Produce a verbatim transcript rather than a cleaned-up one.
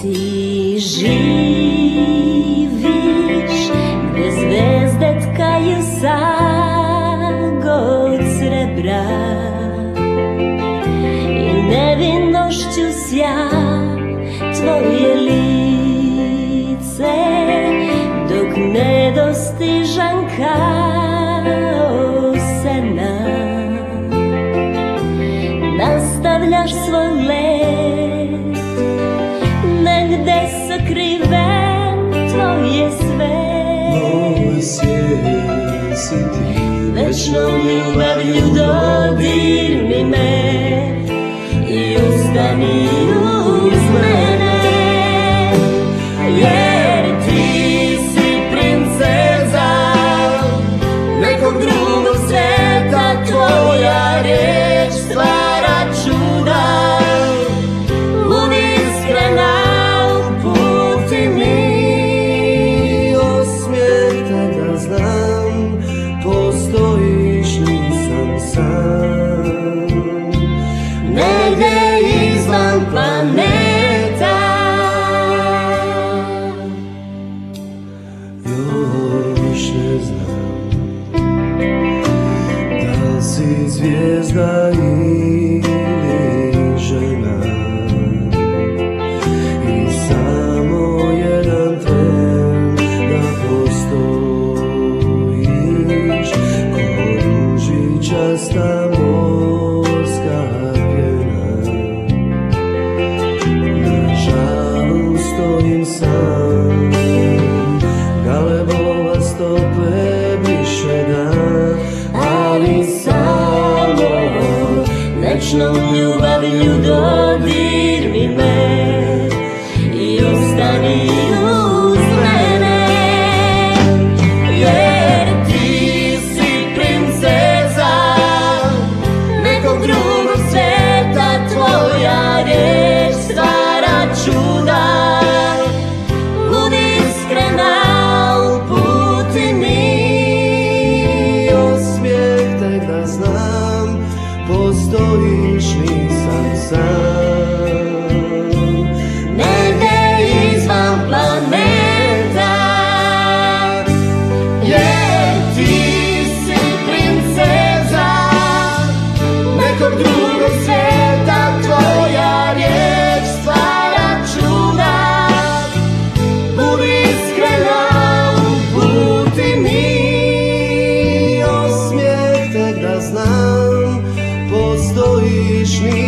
Ti živiš gde zvezde tkaju sago od srebra i nevinošću sja tvoje lice, dok nedostižan kao sena nastavljaš svoj let, negde sakriven tvoj je svet. Moj svijet si ti, večnom ljubavlju dodirni me i ustani uz mene, jer ti si princeza nekog drugog sveta, tvoja riječ stvara čuda, budi iskrena, uputi mi osmijeh te da znam, postojiš, nisam sam, negdje izvan planeta. Još ne znam da li si zvijezda ili žena, i samo jedan tren da postojiš, ko ružičasta morska pjena. Na žalu stojim sam, galebova stope više dan, ali samo Večnom ljubavlju dodirni me i ostani uz mene, jer ti si princeza nekog drugog sveta, tvoja riječ stvara čuda, budi iskrena, uputi mi osmijeh tek da znam, postojiš, nisam sam, negdje izvan planeta, jer ti si princeza nekog drugog sveta, tvoja riječ stvara čuda, budi iskrena, uputi mi osmijeh tek da znam, postojiš, nisam